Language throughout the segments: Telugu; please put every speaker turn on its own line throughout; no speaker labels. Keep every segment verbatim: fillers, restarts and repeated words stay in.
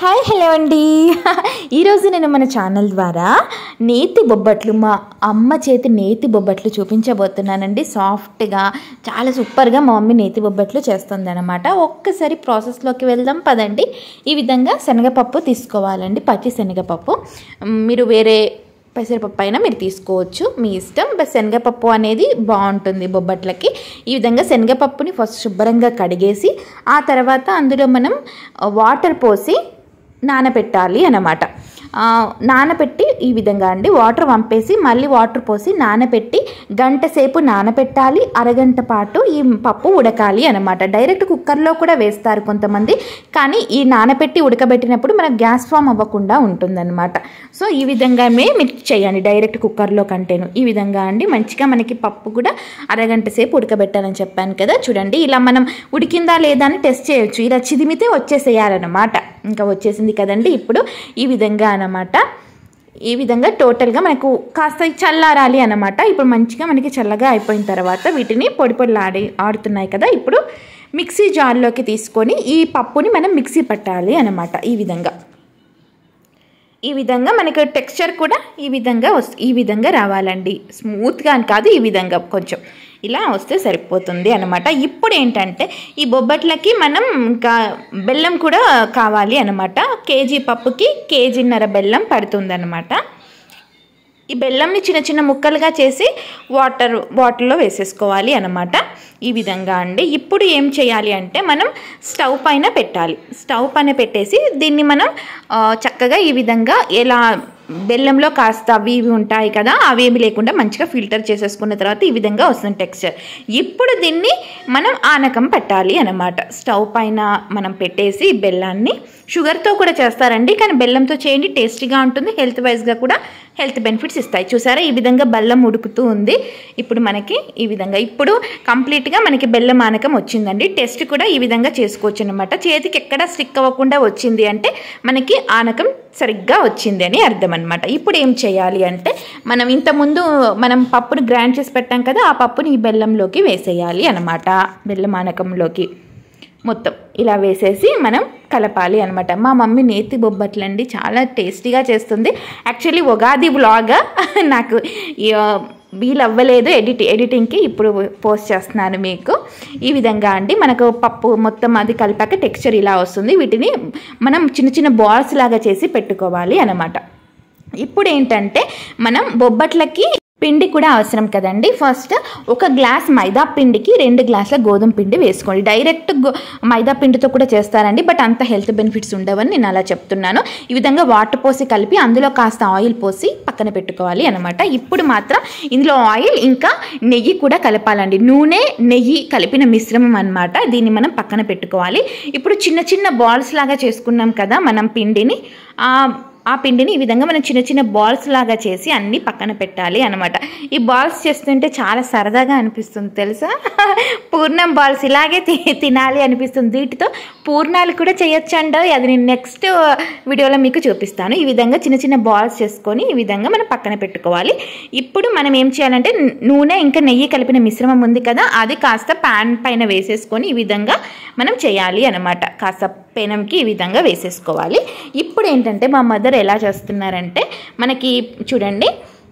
హాయ్ హలో అండి. ఈరోజు నేను మన ఛానల్ ద్వారా నేతి బొబ్బట్లు, మా అమ్మ చేతి నేతి బొబ్బట్లు చూపించబోతున్నానండి. సాఫ్ట్గా చాలా సూపర్గా మా మమ్మీ నేతి బొబ్బట్లు చేస్తుంది అనమాట. ఒక్కసారి ప్రాసెస్లోకి వెళ్దాం పదండి. ఈ విధంగా శనగపప్పు తీసుకోవాలండి, పచ్చి శనగపప్పు. మీరు వేరే పెసరపప్పు అయినా మీరు తీసుకోవచ్చు, మీ ఇష్టం. బట్ శనగపప్పు అనేది బాగుంటుంది బొబ్బట్లకి. ఈ విధంగా శనగపప్పుని ఫస్ట్ శుభ్రంగా కడిగేసి ఆ తర్వాత అందులో మనం వాటర్ పోసి నానబెట్టాలి అన్నమాట. నానబెట్టి ఈ విధంగా అండి వాటర్ వంపేసి మళ్ళీ వాటర్ పోసి నానబెట్టి గంట సేపు నానబెట్టాలి. అరగంట పాటు ఈ పప్పు ఉడకాలి అన్నమాట. డైరెక్ట్ కుక్కర్లో కూడా వేస్తారు కొంతమంది, కానీ ఈ నానబెట్టి ఉడకబెట్టినప్పుడు మనకు గ్యాస్ ఫామ్ అవ్వకుండా ఉంటుందన్నమాట. సో ఈ విధంగా మీరు చేయండి డైరెక్ట్ కుక్కర్లో కంటేను. ఈ విధంగా అండి మంచిగా మనకి పప్పు కూడా అరగంట సేపు ఉడకబెట్టాలని చెప్పాను కదా. చూడండి ఇలా మనం ఉడికిందా లేదా అని టెస్ట్ చేయొచ్చు. ఇలా చిదిమితే వచ్చేసేయాలన్నమాట. ఇంకా వచ్చేసింది కదండి. ఇప్పుడు ఈ విధంగా అన్నమాట. ఈ విధంగా టోటల్గా మనకు కాస్త చల్లారాలి అన్నమాట. ఇప్పుడు మంచిగా మనకి చల్లగా అయిపోయిన తర్వాత వీటిని పొడి పొడిలు ఆడి ఆడుతున్నాయి కదా. ఇప్పుడు మిక్సీ జార్లోకి తీసుకొని ఈ పప్పుని మనం మిక్సీ పట్టాలి అన్నమాట. ఈ విధంగా ఈ విధంగా మనకి టెక్స్చర్ కూడా ఈ విధంగా వస్తు ఈ విధంగా రావాలండి. స్మూత్గా అని కాదు, ఈ విధంగా కొంచెం ఇలా వస్తే సరిపోతుంది అన్నమాట. ఇప్పుడు ఏంటంటే ఈ బొబ్బట్లకి మనం ఇంకా బెల్లం కూడా కావాలి అన్నమాట. కేజీ పప్పుకి కేజీన్నర బెల్లం పడుతుంది అన్నమాట. ఈ బెల్లంని చిన్న చిన్న ముక్కలుగా చేసి వాటర్ వాటర్లో వేసేసుకోవాలి అన్నమాట. ఈ విధంగా అండి. ఇప్పుడు ఏం చేయాలి అంటే మనం స్టవ్ పైన పెట్టాలి. స్టవ్ పైన పెట్టేసి దీన్ని మనం చక్కగా ఈ విధంగా ఎలా బెల్లంలో కాస్త అవి ఇవి ఉంటాయి కదా, అవేమి లేకుండా మంచిగా ఫిల్టర్ చేసేసుకున్న తర్వాత ఈ విధంగా వస్తుంది టెక్స్చర్. ఇప్పుడు దీన్ని మనం ఆనకం పెట్టాలి అన్నమాట. స్టవ్ పైన మనం పెట్టేసి బెల్లాన్ని, షుగర్తో కూడా చేస్తారండి, కానీ బెల్లంతో చేయండి, టేస్టీగా ఉంటుంది. హెల్త్ వైజ్గా కూడా హెల్త్ బెనిఫిట్స్ ఇస్తాయి. చూసారా ఈ విధంగా బెల్లం ఉడుకుతూ ఉంది. ఇప్పుడు మనకి ఈ విధంగా ఇప్పుడు కంప్లీట్గా మనకి బెల్లం ఆనకం వచ్చిందండి. టెస్ట్ కూడా ఈ విధంగా చేసుకోవచ్చు అనమాట. చేతికి ఎక్కడ స్టిక్ అవ్వకుండా వచ్చింది అంటే మనకి ఆనకం సరిగ్గా వచ్చింది అని అర్థం అనమాట. ఇప్పుడు ఏం చేయాలి అంటే మనం ఇంతకుముందు మనం పప్పును గ్రైండ్ చేసి పెట్టాం కదా, ఆ పప్పుని ఈ బెల్లంలోకి వేసేయాలి అనమాట. బెల్లం ఆనకంలోకి మొత్తం ఇలా వేసేసి మనం కలపాలి అనమాట. మా మమ్మీ నేతి బొబ్బట్లండి చాలా టేస్టీగా చేస్తుంది. యాక్చువల్లీ ఉగాది వ్లాగ్ నాకు వీలు అవ్వలేదు ఎడిట్ ఎడిటింగ్కి ఇప్పుడు పోస్ట్ చేస్తున్నాను మీకు. ఈ విధంగా అండి మనకు పప్పు మొత్తం అది కలిపాక టెక్స్చర్ ఇలా వస్తుంది. వీటిని మనం చిన్న చిన్న బాల్స్ లాగా చేసి పెట్టుకోవాలి అన్నమాట. ఇప్పుడు ఏంటంటే మనం బొబ్బట్లకి పిండి కూడా అవసరం కదండి. ఫస్ట్ ఒక గ్లాస్ మైదా పిండికి రెండు గ్లాసుల గోధుమ పిండి వేసుకోండి. డైరెక్ట్ మైదా పిండితో కూడా చేస్తారండి, బట్ అంత హెల్త్ బెనిఫిట్స్ ఉండవని నేను అలా చెప్తున్నాను. ఈ విధంగా వాటర్ పోసి కలిపి అందులో కాస్త ఆయిల్ పోసి పక్కన పెట్టుకోవాలి అనమాట. ఇప్పుడు మాత్రం ఇందులో ఆయిల్ ఇంకా నెయ్యి కూడా కలపాలండి. నూనె నెయ్యి కలిపిన మిశ్రమం అనమాట. దీన్ని మనం పక్కన పెట్టుకోవాలి. ఇప్పుడు చిన్న చిన్న బాల్స్ లాగా చేసుకున్నాం కదా మనం పిండిని, ఆ పిండిని ఈ విధంగా మనం చిన్న చిన్న బాల్స్ లాగా చేసి అన్నీ పక్కన పెట్టాలి అనమాట. ఈ బాల్స్ చేస్తుంటే చాలా సరదాగా అనిపిస్తుంది తెలుసా. పూర్ణం బాల్స్ ఇలాగే తినాలి అనిపిస్తుంది. వీటితో పూర్ణాలు కూడా చేయొచ్చండి. అది నేను నెక్స్ట్ వీడియోలో మీకు చూపిస్తాను. ఈ విధంగా చిన్న చిన్న బాల్స్ చేసుకొని ఈ విధంగా మనం పక్కన పెట్టుకోవాలి. ఇప్పుడు మనం ఏం చేయాలంటే నూనె ఇంకా నెయ్యి కలిపిన మిశ్రమం ఉంది కదా, అది కాస్త ప్యాన్ పైన వేసేసుకొని ఈ విధంగా మనం చేయాలి అనమాట. కాస్త పెనంకి ఈ విధంగా వేసేసుకోవాలి. ఇప్పుడు ఏంటంటే మా మదర్ ఎలా చేస్తున్నారంటే మనకి చూడండి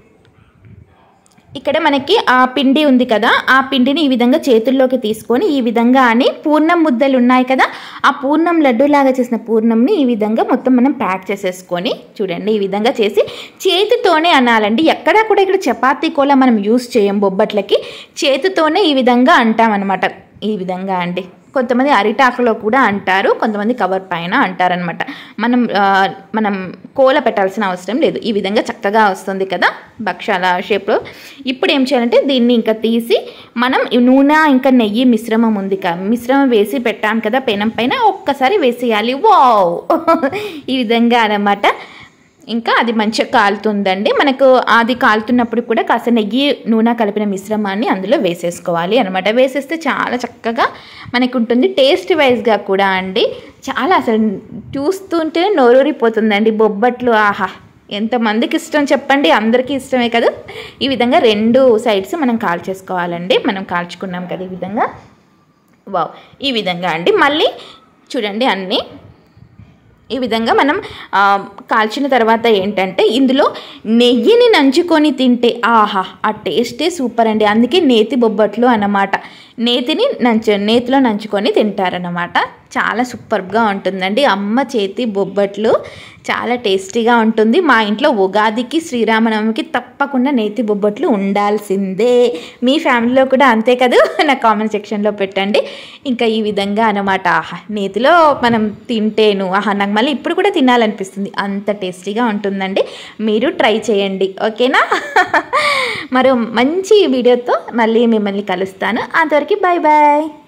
ఇక్కడ మనకి ఆ పిండి ఉంది కదా, ఆ పిండిని ఈ విధంగా చేతుల్లోకి తీసుకొని ఈ విధంగా అని పూర్ణం ముద్దలు ఉన్నాయి కదా, ఆ పూర్ణం లడ్డూలాగా చేసిన పూర్ణంని ఈ విధంగా మొత్తం మనం ప్యాక్ చేసేసుకొని చూడండి ఈ విధంగా చేసి చేతితోనే అనాలండి. ఎక్కడా కూడా ఇక్కడ చపాతీ కూడా మనం యూస్ చేయం బొబ్బట్లకి, చేతితోనే ఈ విధంగా అంటాం అనమాట. ఈ విధంగా అండి కొంతమంది అరిటాకులో కూడా అంటారు, కొంతమంది కవర్ పైన అంటారనమాట. మనం మనం కోల పెట్టాల్సిన అవసరం లేదు. ఈ విధంగా చక్కగా వస్తుంది కదా భక్షాల షేప్లో. ఇప్పుడు ఏం చేయాలంటే దీన్ని ఇంకా తీసి మనం నూనె ఇంకా నెయ్యి మిశ్రమం ఉంది కదా, మిశ్రమం వేసి పెట్టాం కదా పెనం పైన, ఒక్కసారి వేసేయాలి. వావ్ ఈ విధంగా అన్నమాట. ఇంకా అది మంచిగా కాలుతుందండి. మనకు అది కాలుతున్నప్పుడు కూడా కాస్త నెయ్యి నూనె కలిపిన మిశ్రమాన్ని అందులో వేసేసుకోవాలి అనమాట. వేసేస్తే చాలా చక్కగా మనకు ఉంటుంది. టేస్ట్ వైజ్గా కూడా అండి చాలా అసలు చూస్తుంటే నోరూరిపోతుందండి బొబ్బట్లు. ఆహా ఎంతమందికి ఇష్టం చెప్పండి, అందరికీ ఇష్టమే కదా. ఈ విధంగా రెండు సైడ్స్ మనం కాల్చేసుకోవాలండి. మనం కాల్చుకున్నాం కదా ఈ విధంగా. వావ్ ఈ విధంగా అండి. మళ్ళీ చూడండి అన్నీ ఈ విధంగా మనం కాల్చిన తర్వాత ఏంటంటే ఇందులో నెయ్యిని నంచుకొని తింటే ఆహా ఆ టేస్టే సూపర్ అండి. అందుకే నేతి బొబ్బట్లు అన్నమాట. నేతిని నంచు నేతిలో నంచుకొని తింటారన్నమాట. చాలా సూపర్గా ఉంటుందండి అమ్మ చేతి బొబ్బట్లు. చాలా టేస్టీగా ఉంటుంది. మా ఇంట్లో ఉగాదికి శ్రీరామనవమికి తప్పకుండా నేతి బొబ్బట్లు ఉండాల్సిందే. మీ ఫ్యామిలీలో కూడా అంతే కదా? నా కామెంట్ సెక్షన్లో పెట్టండి. ఇంకా ఈ విధంగా అన్నమాట. ఆహా నేతిలో మనం తింటేను ఆహా నాకు మళ్ళీ ఇప్పుడు కూడా తినాలనిపిస్తుంది. అంత టేస్టీగా ఉంటుందండి. మీరు ట్రై చేయండి. ఓకేనా? మరో మంచి వీడియోతో మళ్ళీ మిమ్మల్ని కలుస్తాను. అంతవరకు బాయ్ బాయ్.